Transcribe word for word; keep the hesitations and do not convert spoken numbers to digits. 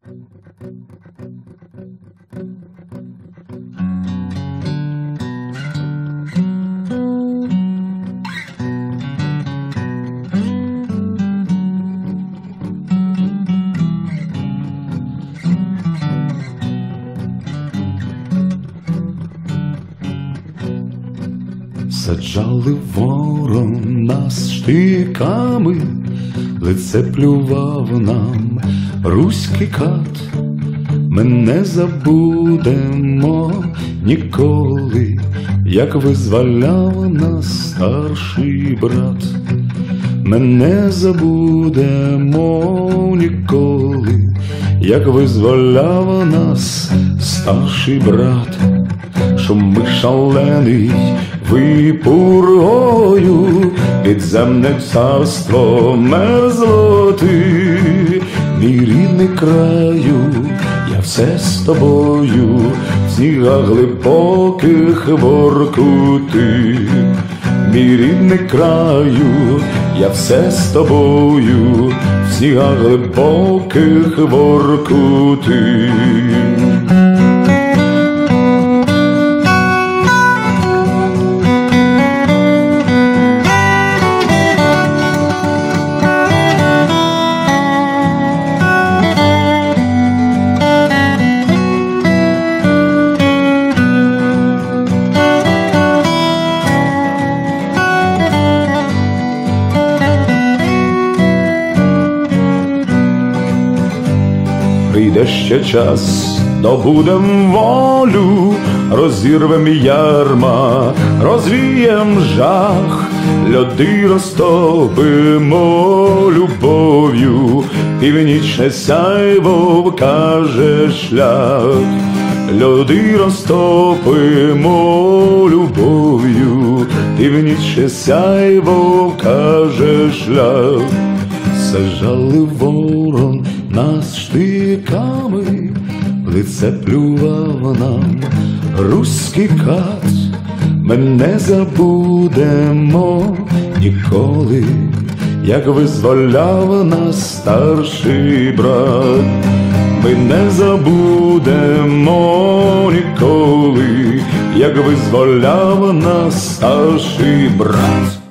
Саджали ворон нас штиками, лице плював нам руський кат. Ми не забудемо ніколи, як визволяв нас старший брат. Ми не забудемо ніколи, як визволяв нас старший брат. Шумить шалений випургою, підземне царство мерзлоти. Мій рідний краю, я все з тобою, в снігах глибоких воркути. Мій рідний краю, я все з тобою, в снігах глибоких воркути. Прийде ще час, добудем волю, розірвем ярма, розвієм жах, льоди розтопимо любов'ю, північне сяйво вкаже шлях. Льоди розтопимо любов'ю, північне сяйво вкаже шлях. Саджали ворон нас штиками, лице плював нам руський кат. Ми не забудемо ніколи, як визволяв нас старший брат. Ми не забудемо ніколи, як визволяв нас старший брат.